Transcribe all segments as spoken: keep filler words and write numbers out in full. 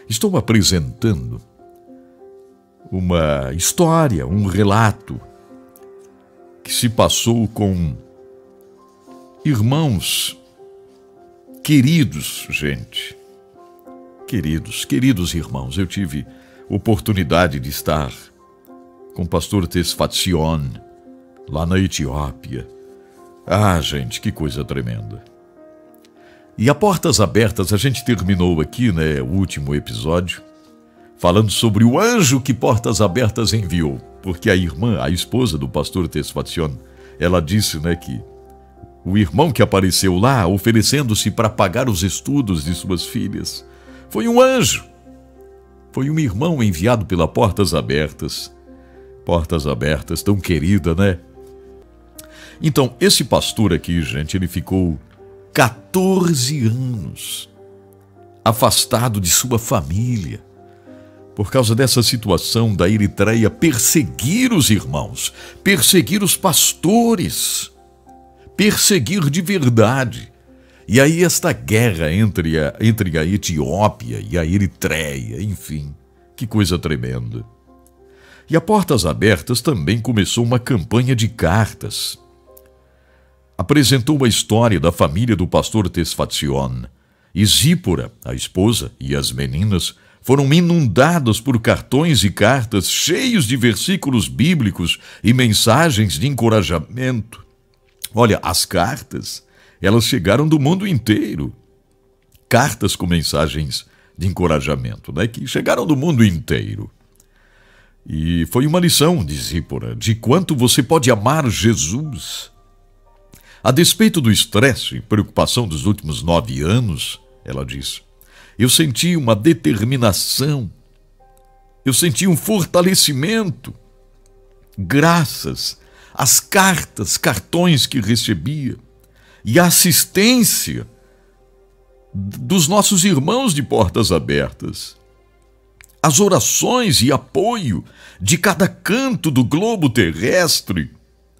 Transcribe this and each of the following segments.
Estou apresentando uma história, um relato que se passou com irmãos queridos, gente. Queridos, queridos irmãos, eu tive oportunidade de estar com o pastor Tesfatsion lá na Etiópia. Ah, gente, que coisa tremenda. E a Portas Abertas, a gente terminou aqui, né, o último episódio, falando sobre o anjo que Portas Abertas enviou. Porque a irmã, a esposa do pastor Tesfatsion, ela disse, né, que o irmão que apareceu lá, oferecendo-se para pagar os estudos de suas filhas, foi um anjo. Foi um irmão enviado pela Portas Abertas. Portas Abertas, tão querida, né? Então, esse pastor aqui, gente, ele ficou quatorze anos afastado de sua família por causa dessa situação da Eritreia perseguir os irmãos, perseguir os pastores, perseguir de verdade. E aí esta guerra entre a, entre a Etiópia e a Eritreia, enfim, que coisa tremenda. E a Portas Abertas também começou uma campanha de cartas. Apresentou a história da família do pastor Tesfatsion. E Zípora, a esposa, e as meninas foram inundadas por cartões e cartas cheios de versículos bíblicos e mensagens de encorajamento. Olha, as cartas, elas chegaram do mundo inteiro. Cartas com mensagens de encorajamento, né? Que chegaram do mundo inteiro. E foi uma lição de Zípora, de quanto você pode amar Jesus. A despeito do estresse e preocupação dos últimos nove anos, ela diz, eu senti uma determinação, eu senti um fortalecimento, graças às cartas, cartões que recebia e à assistência dos nossos irmãos de Portas Abertas. As orações e apoio de cada canto do globo terrestre.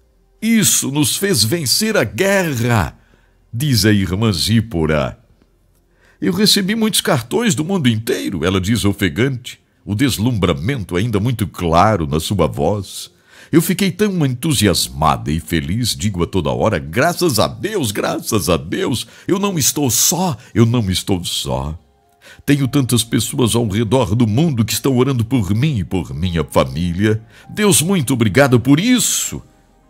Isso nos fez vencer a guerra, diz a irmã Zípora. Eu recebi muitos cartões do mundo inteiro, ela diz ofegante, o deslumbramento ainda muito claro na sua voz. Eu fiquei tão entusiasmada e feliz, digo a toda hora, graças a Deus, graças a Deus, eu não estou só, eu não estou só. Tenho tantas pessoas ao redor do mundo que estão orando por mim e por minha família. Deus, muito obrigado por isso.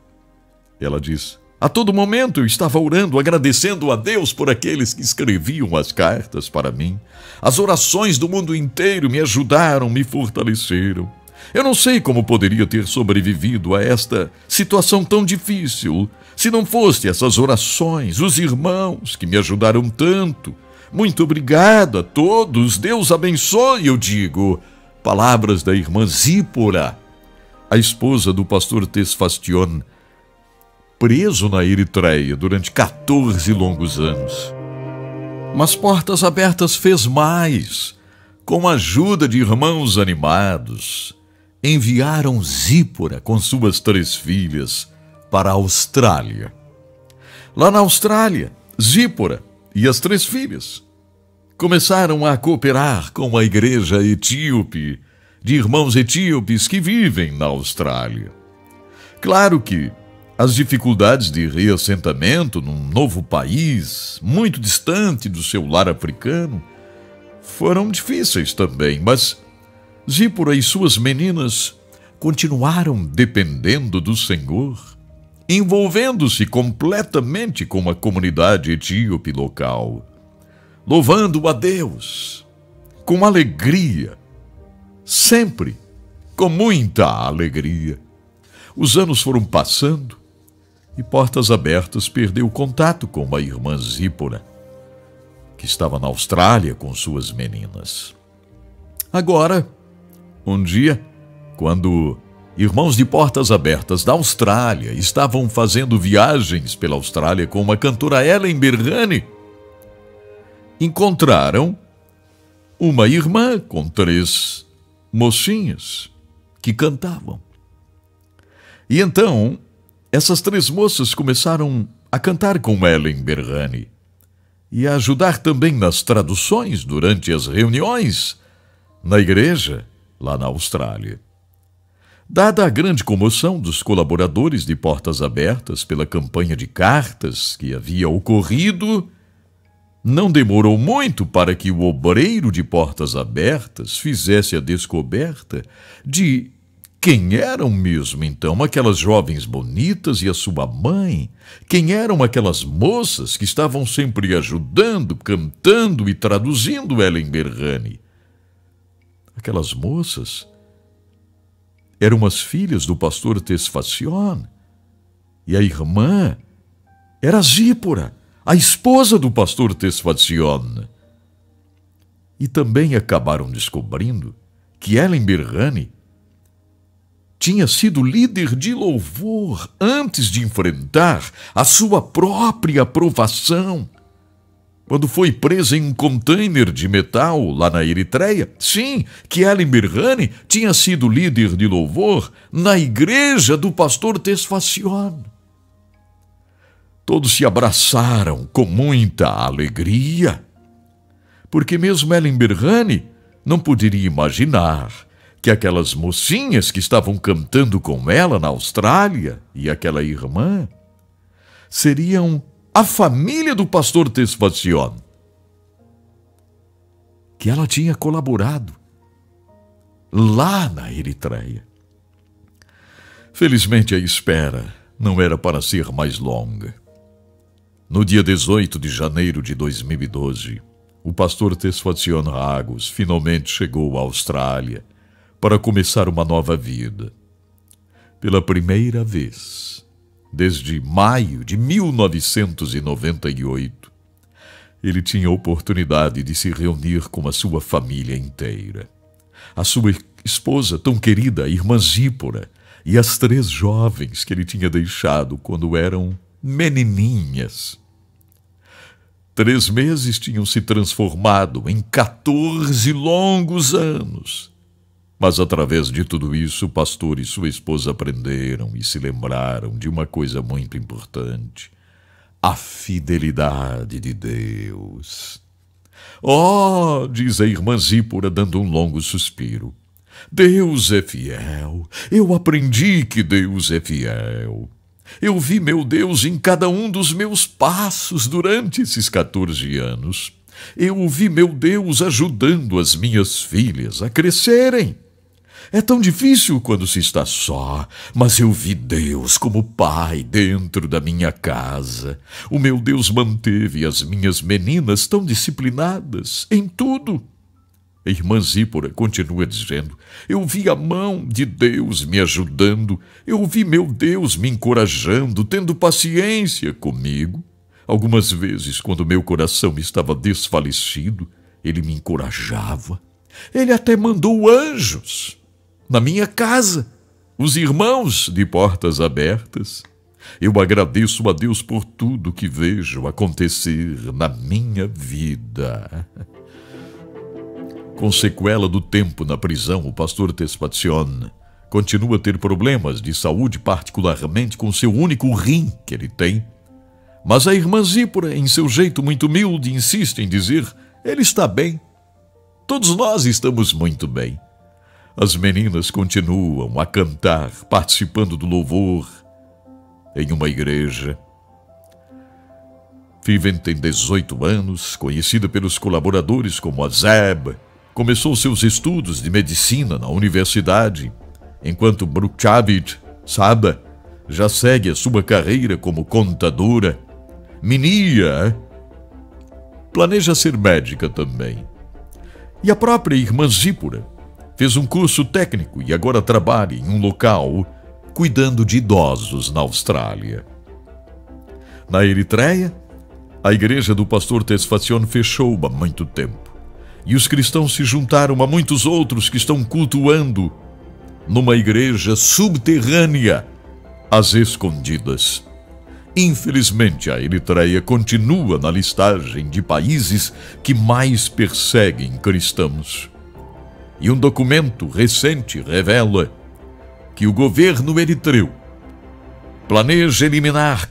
Ela diz, a todo momento eu estava orando, agradecendo a Deus por aqueles que escreviam as cartas para mim. As orações do mundo inteiro me ajudaram, me fortaleceram. Eu não sei como poderia ter sobrevivido a esta situação tão difícil, se não fosse essas orações, os irmãos que me ajudaram tanto. Muito obrigado a todos, Deus abençoe, eu digo. Palavras da irmã Zípora, a esposa do pastor Tesfatsion, preso na Eritreia durante quatorze longos anos. Mas Portas Abertas fez mais. Com a ajuda de irmãos animados, enviaram Zípora com suas três filhas para a Austrália. Lá na Austrália, Zípora e as três filhas começaram a cooperar com a igreja etíope, de irmãos etíopes que vivem na Austrália. Claro que as dificuldades de reassentamento num novo país, muito distante do seu lar africano, foram difíceis também, mas Zípora e suas meninas continuaram dependendo do Senhor, envolvendo-se completamente com a comunidade etíope local, louvando a Deus com alegria, sempre com muita alegria. Os anos foram passando e Portas Abertas perdeu contato com a irmã Zípora, que estava na Austrália com suas meninas. Agora, um dia, quando irmãos de Portas Abertas da Austrália estavam fazendo viagens pela Austrália com a cantora Ellen Berhane, encontraram uma irmã com três mocinhas que cantavam. E então, essas três moças começaram a cantar com Ellen Berhane e a ajudar também nas traduções durante as reuniões na igreja, lá na Austrália. Dada a grande comoção dos colaboradores de Portas Abertas pela campanha de cartas que havia ocorrido, não demorou muito para que o obreiro de Portas Abertas fizesse a descoberta de quem eram mesmo então aquelas jovens bonitas e a sua mãe, quem eram aquelas moças que estavam sempre ajudando, cantando e traduzindo Ellen Berhane. Aquelas moças eram as filhas do pastor Tesfacion, e a irmã era Zípora, a esposa do pastor Tesfacion. E também acabaram descobrindo que Ellen Berhane tinha sido líder de louvor antes de enfrentar a sua própria provação. Quando foi presa em um container de metal lá na Eritreia, sim, que Ellen Berhane tinha sido líder de louvor na igreja do pastor Tesfacion. Todos se abraçaram com muita alegria, porque mesmo Ellen Berhane não poderia imaginar que aquelas mocinhas que estavam cantando com ela na Austrália e aquela irmã seriam a família do pastor Tesfacion, que ela tinha colaborado lá na Eritreia. Felizmente a espera não era para ser mais longa. No dia dezoito de janeiro de dois mil e doze, o pastor Tesfacion Ragos finalmente chegou à Austrália para começar uma nova vida. Pela primeira vez, desde maio de mil novecentos e noventa e oito, ele tinha a oportunidade de se reunir com a sua família inteira. A sua esposa tão querida, a irmã Zípora, e as três jovens que ele tinha deixado quando eram menininhas. Três meses tinham se transformado em quatorze longos anos. Mas através de tudo isso, o pastor e sua esposa aprenderam e se lembraram de uma coisa muito importante: a fidelidade de Deus. Oh, diz a irmã Zípora, dando um longo suspiro, Deus é fiel. Eu aprendi que Deus é fiel. Eu vi meu Deus em cada um dos meus passos durante esses quatorze anos. Eu vi meu Deus ajudando as minhas filhas a crescerem. É tão difícil quando se está só, mas eu vi Deus como pai dentro da minha casa. O meu Deus manteve as minhas meninas tão disciplinadas em tudo. A irmã Zípora continua dizendo, eu vi a mão de Deus me ajudando, eu vi meu Deus me encorajando, tendo paciência comigo. Algumas vezes, quando meu coração estava desfalecido, ele me encorajava. Ele até mandou anjos na minha casa, os irmãos de Portas Abertas. Eu agradeço a Deus por tudo que vejo acontecer na minha vida. Com sequela do tempo na prisão, o pastor Tesfacion continua a ter problemas de saúde, particularmente com seu único rim que ele tem. Mas a irmã Zípora, em seu jeito muito humilde, insiste em dizer, ele está bem. Todos nós estamos muito bem. As meninas continuam a cantar, participando do louvor em uma igreja. Viven tem dezoito anos, conhecida pelos colaboradores como a Zeb. Começou seus estudos de medicina na universidade, enquanto Brukchavit Saba já segue a sua carreira como contadora. Minia planeja ser médica também. E a própria irmã Zípora fez um curso técnico e agora trabalha em um local cuidando de idosos na Austrália. Na Eritreia, a igreja do pastor Tesfacion fechou há muito tempo. E os cristãos se juntaram a muitos outros que estão cultuando numa igreja subterrânea, às escondidas. Infelizmente, a Eritreia continua na listagem de países que mais perseguem cristãos. E um documento recente revela que o governo eritreu planeja eliminar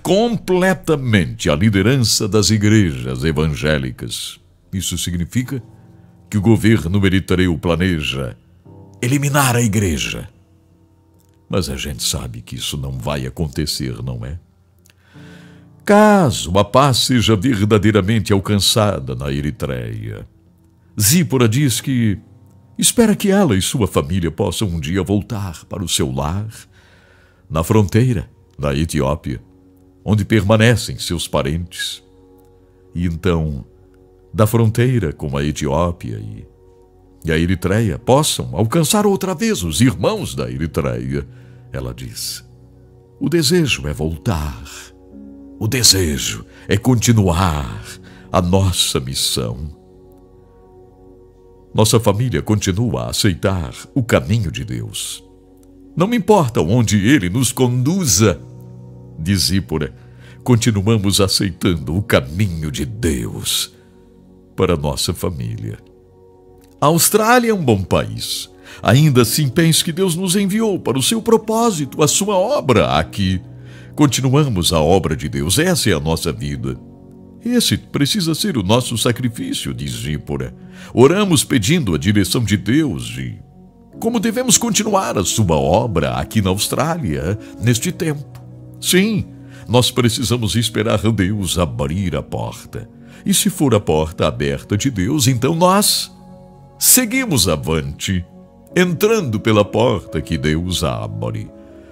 completamente a liderança das igrejas evangélicas. Isso significa que o governo eritreu planeja eliminar a igreja. Mas a gente sabe que isso não vai acontecer, não é? Caso a paz seja verdadeiramente alcançada na Eritreia, Zípora diz que espera que ela e sua família possam um dia voltar para o seu lar, na fronteira da Etiópia, onde permanecem seus parentes. E então, da fronteira com a Etiópia e, e a Eritreia possam alcançar outra vez os irmãos da Eritreia, ela diz. O desejo é voltar. O desejo é continuar a nossa missão. Nossa família continua a aceitar o caminho de Deus. Não me importa onde Ele nos conduza, diz Zípora, continuamos aceitando o caminho de Deus para nossa família. A Austrália é um bom país. Ainda assim, pense que Deus nos enviou para o seu propósito, a sua obra aqui. Continuamos a obra de Deus, essa é a nossa vida. Esse precisa ser o nosso sacrifício, diz Zípora. Oramos pedindo a direção de Deus e como devemos continuar a sua obra aqui na Austrália, neste tempo. Sim, nós precisamos esperar a Deus abrir a porta. E se for a porta aberta de Deus, então nós seguimos avante, entrando pela porta que Deus abre.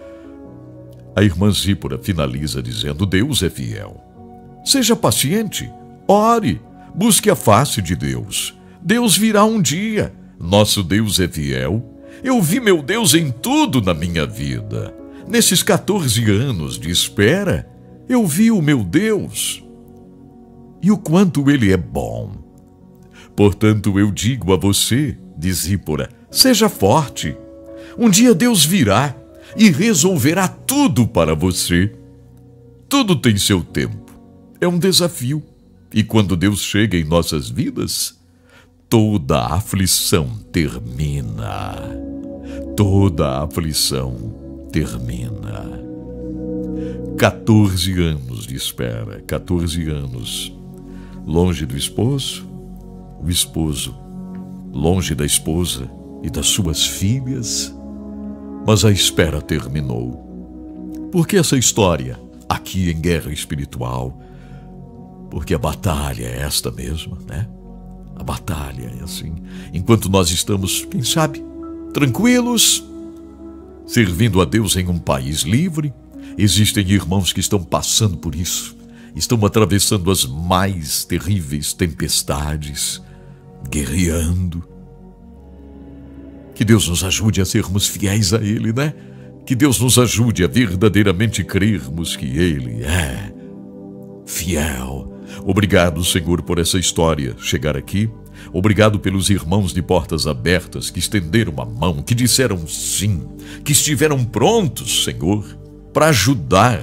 A irmã Zípora finaliza dizendo: Deus é fiel. Seja paciente, ore, busque a face de Deus. Deus virá um dia. Nosso Deus é fiel. Eu vi meu Deus em tudo na minha vida. Nesses quatorze anos de espera, eu vi o meu Deus. E o quanto Ele é bom. Portanto, eu digo a você, diz Zípora, seja forte. Um dia Deus virá e resolverá tudo para você. Tudo tem seu tempo. É um desafio. E quando Deus chega em nossas vidas, toda a aflição termina. Toda a aflição termina. quatorze anos de espera, quatorze anos longe do esposo, o esposo longe da esposa e das suas filhas, mas a espera terminou. Porque essa história, aqui em Guerra Espiritual, porque a batalha é esta mesma, né? A batalha é assim. Enquanto nós estamos, quem sabe, tranquilos, servindo a Deus em um país livre, existem irmãos que estão passando por isso, estão atravessando as mais terríveis tempestades, guerreando. Que Deus nos ajude a sermos fiéis a Ele, né? Que Deus nos ajude a verdadeiramente crermos que Ele é fiel. Obrigado, Senhor, por essa história chegar aqui. Obrigado pelos irmãos de Portas Abertas que estenderam a mão, que disseram sim, que estiveram prontos, Senhor, para ajudar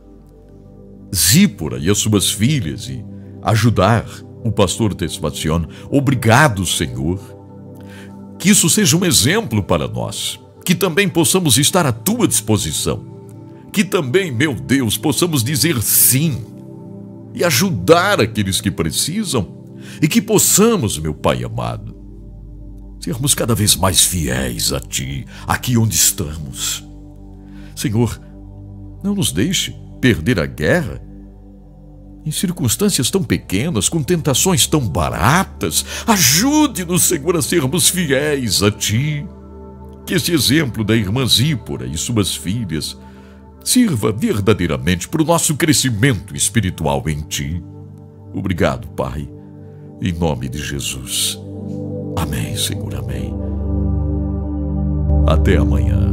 Zípora e as suas filhas e ajudar o pastor Tesfacion. Obrigado, Senhor. Que isso seja um exemplo para nós, que também possamos estar à tua disposição, que também, meu Deus, possamos dizer sim e ajudar aqueles que precisam e que possamos, meu Pai amado, sermos cada vez mais fiéis a Ti, aqui onde estamos. Senhor, não nos deixe perder a guerra em circunstâncias tão pequenas, com tentações tão baratas. Ajude-nos, Senhor, a sermos fiéis a Ti. Que esse exemplo da irmã Zípora e suas filhas sirva verdadeiramente para o nosso crescimento espiritual em Ti. Obrigado, Pai, em nome de Jesus. Amém, Senhor, amém. Até amanhã.